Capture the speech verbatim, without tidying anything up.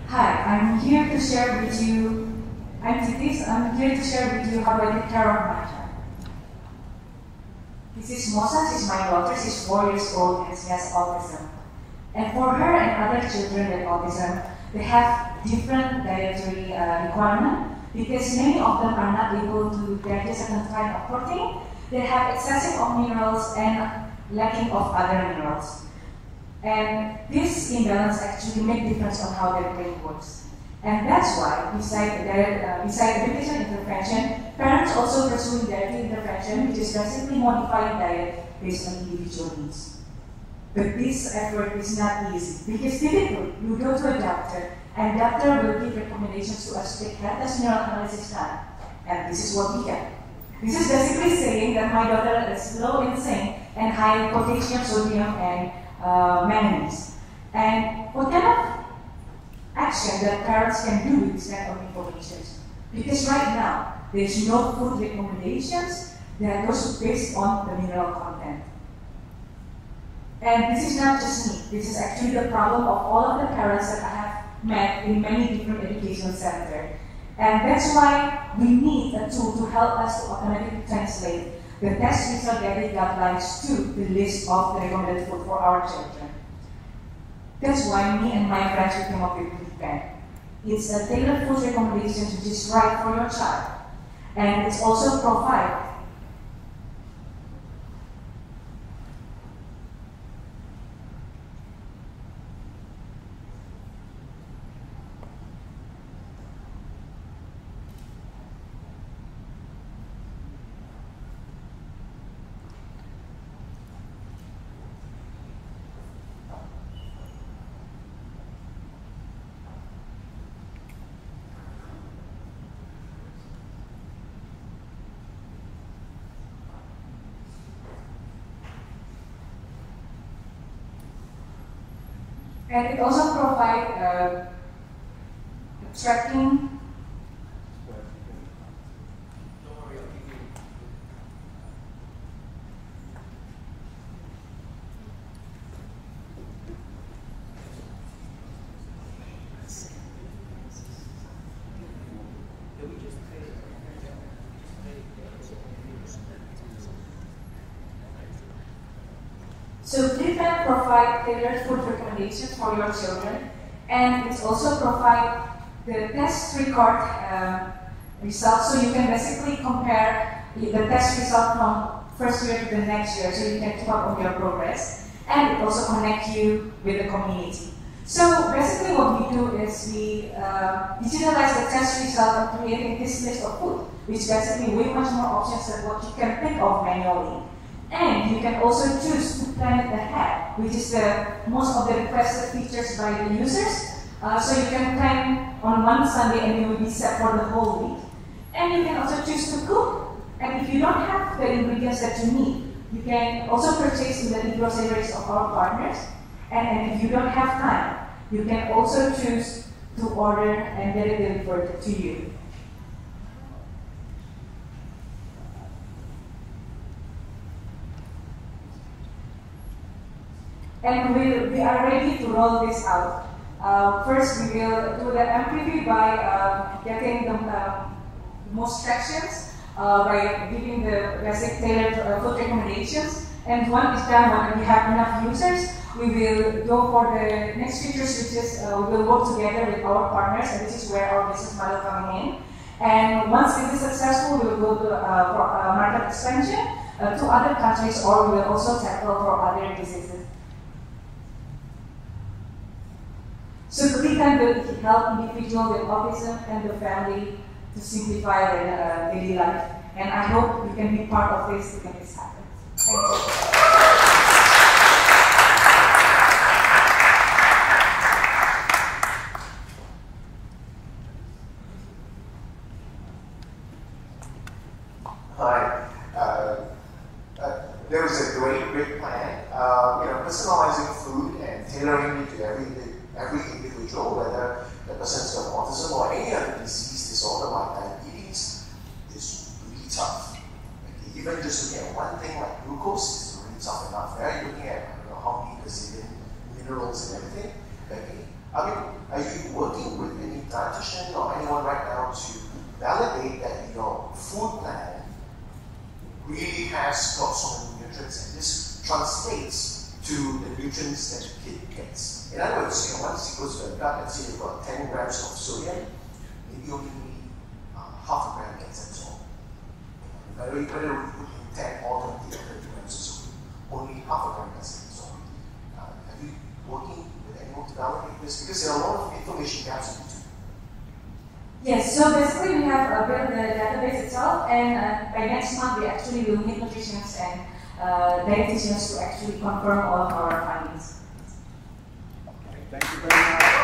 Hi, I'm here to share with you, I'm Titis, I'm here to share with you how I take care of my child. This is Mosa, she's my daughter, she's four years old and she has autism. And for her and other children with autism, they have different dietary uh, requirements because many of them are not able to digest certain kind of protein. They have excessive of minerals and lacking of other minerals. And this imbalance actually makes difference on how their brain works. And that's why, beside the uh, beside education intervention, parents also pursuing dietary intervention, which is basically modifying diet based on individual needs. But this effort is not easy because typically you go to a doctor and doctor will give recommendations to us to take health mineral analysis done. And this is what we get. This is basically saying that my daughter is low in zinc and high potassium, sodium, and uh, manganese. And what kind of action that parents can do with this kind of information? Because right now, there's no food recommendations that are also based on the mineral content. And this is not just me. This is actually the problem of all of the parents that I have met in many different educational centers. And that's why we need a tool to help us to automatically translate the test result daily guidelines to the list of the recommended food for our children. That's why me and my friends came up with Foodpan. It's a tailored food recommendation which is right for your child. And it's also provide And it also provides uh, tracking. So Foodpan provide tailored food recommendations for your children, and it's also provide the test record uh, results, so you can basically compare the test result from first year to the next year, so you can keep up on your progress, and it also connect you with the community. So basically what we do is we uh, digitalize the test result and creating this list of food, which basically way much more options than what you can think of manually. And you can also choose to plan it ahead, which is the most of the requested features by the users. Uh, so you can plan on one Sunday and you will be set for the whole week. And you can also choose to cook. And if you don't have the ingredients that you need, you can also purchase in the e-groceries of our partners. And, and if you don't have time, you can also choose to order and get it delivered to you. And we, we are ready to roll this out. Uh, first, we will do the M P V by uh, getting the uh, most sections, uh, by giving the basic tailored uh, food recommendations. And when it's done, when we have enough users, we will go for the next features, which is uh, we will work together with our partners, and this is where our business model coming in. And once it is successful, we will go to uh, for uh, market expansion uh, to other countries, or we will also tackle for other diseases. So Foodpan will help individuals with autism and the family to simplify their uh, daily life. And I hope you can be part of this to make this happen. Thank you. Hi. Uh, uh, there was a great, great plan. Uh, you know, personalizing food and tailoring it to every every individual, whether the person's got autism or any other disease disorder like diabetes, is really tough. Okay, even just to get one thing like glucose is really tough. you working with any dietitian or anyone right now to validate that your food plan really has got so many nutrients and this translates to the nutrients that your kid gets? In other words, you know, once he goes to the gut, let's say you've got ten grams of sodium, maybe only need uh, half a gram gets absorbed. Whether you put in ten or twenty or thirty grams of sodium, only half a gram gets absorbed. Uh, have you working with anyone to validate this? Because there are a lot of information gaps in between. Yes, so basically we have uh, built the database itself, and uh, by next month we actually will meet nutritionists and uh, dietitians to actually confirm all of our findings. Okay, thank you very much.